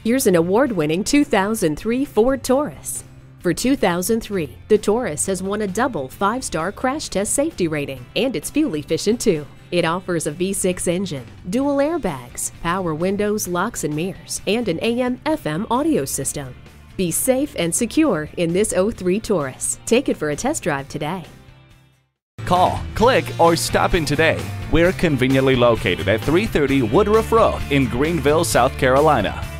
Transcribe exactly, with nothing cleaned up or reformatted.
Here's an award-winning two thousand three Ford Taurus. For two thousand three, the Taurus has won a double five-star crash test safety rating, and it's fuel efficient too. It offers a V six engine, dual airbags, power windows, locks and mirrors, and an A M F M audio system. Be safe and secure in this oh three Taurus. Take it for a test drive today. Call, click, or stop in today. We're conveniently located at three thirty Woodruff Road in Greenville, South Carolina.